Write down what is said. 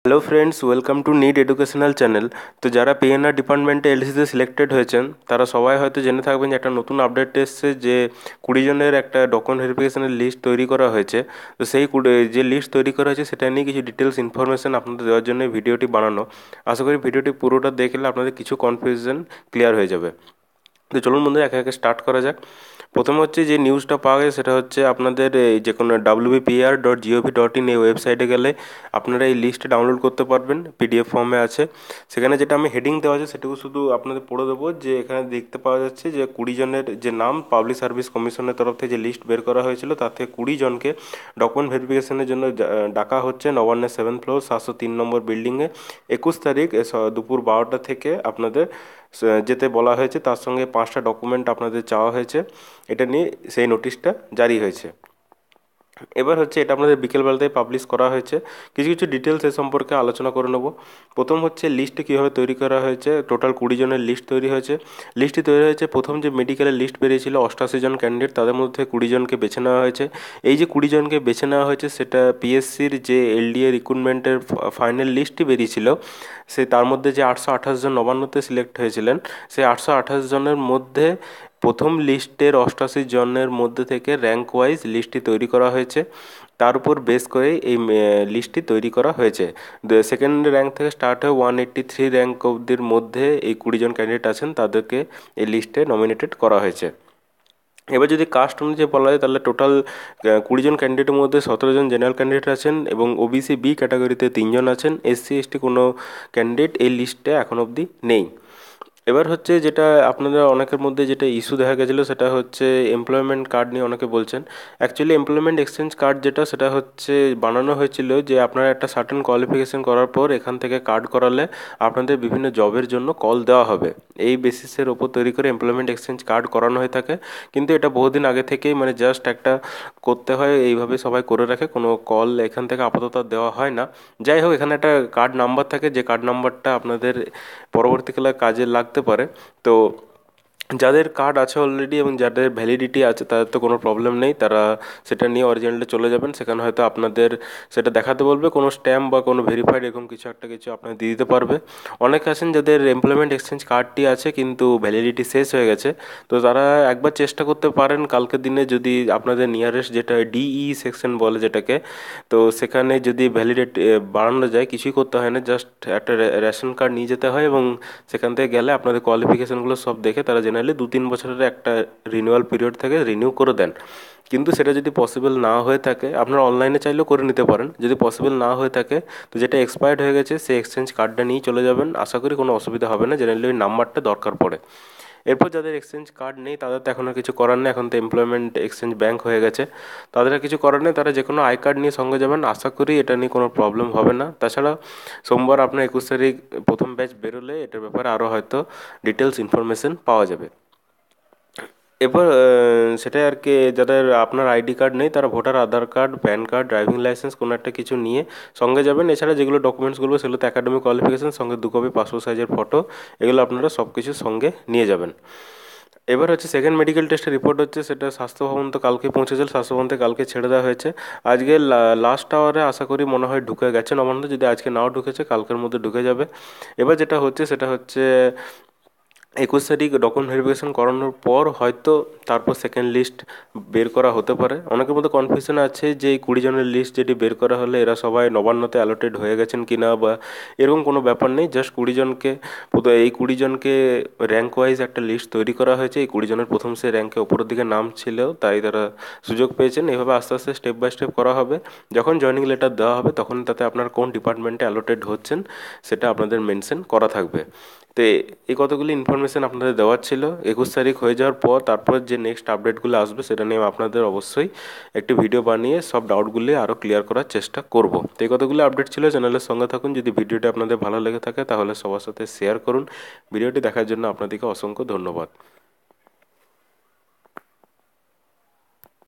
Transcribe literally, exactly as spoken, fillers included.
Hello friends, welcome to NEET educational channel. তো যারা PNR ডিপার্টমেন্টে এলসিতে সিলেক্টেড হয়েছেন তারা সবাই হয়তো জেনে থাকবেন যে একটা নতুন আপডেট এসেছে, যে কুড়ি জনের একটা ডকুমেন্ট ভেরিফিকেশনের লিস্ট তৈরি করা হয়েছে। তো সেই কুড়ি যে লিস্ট তৈরি করা হয়েছে সেটা নিয়ে কিছু ডিটেলস ইনফরমেশন আপনাদের দেওয়ার জন্য এই ভিডিওটি বানানো। আশা করি ভিডিওটি পুরোটা দেখলে আপনাদের কিছু কনফিউশন ক্লিয়ার হয়ে যাবে। তো চলুন বন্ধুরা, একে একে স্টার্ট করা যাক। প্রথমে হচ্ছে যে নিউজটা পাওয়া গেছে সেটা হচ্ছে আপনাদের এই যে কোনো WBPR dot GOV dot in এই ওয়েবসাইটে গেলে আপনারা এই লিস্টটা ডাউনলোড করতে পারবেন, পিডিএফ ফর্মে আছে। সেখানে যেটা আমি হেডিং দেওয়া আছে সেটুকু শুধু আপনাদের পড়ে দেবো, যে এখানে দেখতে পাওয়া যাচ্ছে যে কুড়ি জনের যে নাম পাবলিক সার্ভিস কমিশনের তরফ থেকে যে লিস্ট বের করা হয়েছিল তার থেকে কুড়ি জনকে ডকুমেন্ট ভেরিফিকেশনের জন্য ডাকা হচ্ছে নবান্নের সেভেন ফ্লোর সাতশো তিন নম্বর বিল্ডিংয়ে একুশ তারিখ দুপুর বারোটা থেকে আপনাদের যেতে বলা হয়েছে। তার সঙ্গে পাঁচটা ডকুমেন্ট আপনাদের চাওয়া হয়েছে, এটা নিয়ে সেই নোটিশটা জারি হয়েছে। এবার হচ্ছে এটা আপনাদের বিকেলবেলাতেই পাবলিশ করা হয়েছে। কিছু কিছু ডিটেলস এ সম্পর্কে আলোচনা করে নেব। প্রথম হচ্ছে লিস্ট কীভাবে তৈরি করা হয়েছে। টোটাল কুড়ি জনের লিস্ট তৈরি হয়েছে। লিস্টটি তৈরি হয়েছে, প্রথম যে মেডিকেলের লিস্ট বেরিয়েছিল অষ্টাশি জন ক্যান্ডিডেট, তাদের মধ্যে কুড়ি জনকে বেছে নেওয়া হয়েছে। এই যে কুড়ি জনকে বেছে নেওয়া হয়েছে সেটা পিএসসির যে এলডিএ রিক্রুটমেন্টের ফাইনাল লিস্টটি বেরিয়েছিল, সে তার মধ্যে যে আটশো আঠাশ জন নবান্নতে সিলেক্ট হয়েছিলেন, সেই আটশো আঠাশ জনের মধ্যে প্রথম লিস্টের অষ্টাশি জনের মধ্যে থেকে র্যাঙ্ক ওয়াইজ লিস্টটি তৈরি করা হয়েছে। তার উপর বেস করে এই লিস্টটি তৈরি করা হয়েছে। সেকেন্ড র্যাঙ্ক থেকে স্টার্ট হয়ে ওয়ান এইট্টি থ্রি র্যাঙ্ক অবধির মধ্যে এই কুড়ি জন ক্যান্ডিডেট আছেন, তাদেরকে এই লিস্টে নমিনেটেড করা হয়েছে। এবার যদি কাস্ট অনুযায়ী বলা যায় তাহলে টোটাল কুড়ি জন ক্যান্ডিডেটের মধ্যে সতেরো জন জেনারেল ক্যান্ডিডেট আছেন এবং ওবিসি বি ক্যাটাগরিতে তিনজন আছেন। এসসি এসটি কোনো ক্যান্ডিডেট এই লিস্টে এখন অবধি নেই। এবার হচ্ছে যেটা আপনাদের অনেকের মধ্যে যেটা ইস্যু দেখা গেছিলো সেটা হচ্ছে এমপ্লয়মেন্ট কার্ড নিয়ে অনেকে বলছেন। অ্যাকচুয়ালি এমপ্লয়মেন্ট এক্সচেঞ্জ কার্ড যেটা সেটা হচ্ছে বানানো হয়েছিল যে আপনারা একটা সার্টেন কোয়ালিফিকেশন করার পর এখান থেকে কার্ড করালে আপনাদের বিভিন্ন জবের জন্য কল দেওয়া হবে, এই বেসিসের ওপর তৈরি করে এমপ্লয়মেন্ট এক্সচেঞ্জ কার্ড করানো হয়ে থাকে। কিন্তু এটা বহুদিন আগে থেকেই মানে জাস্ট একটা করতে হয়, এইভাবে সবাই করে রাখে, কোনো কল এখান থেকে আপাতত আর দেওয়া হয় না। যাই হোক, এখানে একটা কার্ড নাম্বার থাকে, যে কার্ড নাম্বারটা আপনাদের পরবর্তীকালে কাজে লাগতে পারে। তো যাদের কার্ড আছে অলরেডি এবং যাদের ভ্যালিডিটি আছে তাদের তো কোনো প্রবলেম নেই, তারা সেটা নিয়ে অরিজিনালটা চলে যাবেন। সেখানে হয়তো আপনাদের সেটা দেখাতে বলবে, কোনো স্ট্যাম্প বা কোনো ভেরিফাইড এরকম কিছু একটা কিছু আপনাদের দিয়ে দিতে পারবে। অনেকে আছেন যাদের এমপ্লয়মেন্ট এক্সচেঞ্জ কার্ডটি আছে কিন্তু ভ্যালিডিটি শেষ হয়ে গেছে, তো তারা একবার চেষ্টা করতে পারেন কালকের দিনে, যদি আপনাদের নিয়ারেস্ট যেটা ডিই সেকশন বলে যেটাকে, তো সেখানে যদি ভ্যালিডিটি বাড়ানো যায়, কিছুই করতে হয় না, জাস্ট একটা রেশন কার্ড নিয়ে যেতে হয় এবং সেখান থেকে গেলে আপনাদের কোয়ালিফিকেশানগুলো সব দেখে তারা জেনারেলি দু তিন বছরের একটা রিনিউয়াল পিরিয়ড থেকে রিনিউ করে দেন। কিন্তু সেটা যদি পসিবল না হয়ে থাকে, আপনারা অনলাইনে চাইলেও করে নিতে পারেন। যদি পসিবল না হয়ে থাকে তো যেটা এক্সপায়ার্ড হয়ে গেছে সেই এক্সচেঞ্জ কার্ডটা নিয়েই চলে যাবেন, আশা করি কোনো অসুবিধা হবে না। জেনারেলি ওই নাম্বারটা দরকার পড়ে। এরপর যাদের এক্সচেঞ্জ কার্ড নেই তাদের তো এখন আর কিছু করার নেই, এখন তো এমপ্লয়মেন্ট এক্সচেঞ্জ ব্যাঙ্ক হয়ে গেছে, তাদের আর কিছু করার নেই, তারা যে কোনো আই কার্ড নিয়ে সঙ্গে যাবেন, আশা করি এটা নিয়ে কোনো প্রবলেম হবে না। তাছাড়া সোমবার আপনার একুশ তারিখ প্রথম ব্যাচ বেরোলে এটার ব্যাপারে আরও হয়তো ডিটেলস ইনফরমেশন পাওয়া যাবে। এবার সেটাই আর কি, যাদের আপনার আইডি কার্ড নেই তারা voter Aadhaar card, PAN card, driving licence কোনো একটা কিছু নিয়ে সঙ্গে যাবেন। এছাড়া যেগুলো ডকুমেন্টসগুলো সেগুলো তো অ্যাকাডেমিক কোয়ালিফিকেশন, সঙ্গে দু কপি পাসপোর্ট সাইজের ফটো, এগুলো আপনারা সব কিছু সঙ্গে নিয়ে যাবেন। এবার হচ্ছে সেকেন্ড মেডিকেল টেস্টের রিপোর্ট হচ্ছে, সেটা স্বাস্থ্য ভবন তো কালকে পৌঁছেছিল, স্বাস্থ্য ভবন থেকে কালকে ছেড়ে দেওয়া হয়েছে। আজকে লাস্ট আওয়ারে আশা করি মনে হয় ঢুকে গেছে নবান্ন, যদি আজকে নাও ঢুকেছে কালকের মধ্যে ঢুকে যাবে। এবার যেটা হচ্ছে সেটা হচ্ছে একুশ তারিখ ডকুমেন্ট ভেরিফিকেশন করানোর পর হয়তো তারপর সেকেন্ড লিস্ট বের করা হতে পারে। অনেকের মধ্যে কনফিউশন আছে যে এই কুড়ি জনের লিস্ট যেটি বের করা হলে এরা সবাই নবান্নতে অ্যালোটেড হয়ে গেছেন কি না, বা এরকম কোনো ব্যাপার নেই। জাস্ট কুড়ি জনকে, এই কুড়ি জনকে র্যাঙ্ক ওয়াইজ একটা লিস্ট তৈরি করা হয়েছে। এই কুড়ি জনের প্রথম সে র্যাঙ্কে ওপরের দিকে নাম ছিল, তাই তারা সুযোগ পেয়েছেন। এভাবে আস্তে আস্তে স্টেপ বাই স্টেপ করা হবে। যখন জয়েনিং লেটার দেওয়া হবে তখন তাতে আপনার কোন ডিপার্টমেন্টে অ্যালোটেড হচ্ছেন সেটা আপনাদের মেনশন করা থাকবে। তো এই কতগুলি ইনফরমেশান আপনাদের দেওয়ার ছিল। একুশ তারিখ হয়ে যাওয়ার পর তারপর যে নেক্সট আপডেটগুলো আসবে সেটা নিয়ে আপনাদের অবশ্যই একটি ভিডিও বানিয়ে সব ডাউটগুলি আরও ক্লিয়ার করার চেষ্টা করব। তো এই কতগুলো আপডেট ছিল, চ্যানেলের সঙ্গে থাকুন। যদি ভিডিওটি আপনাদের ভালো লেগে থাকে তাহলে সবার সাথে শেয়ার করুন। ভিডিওটি দেখার জন্য আপনাদেরকে অসংখ্য ধন্যবাদ।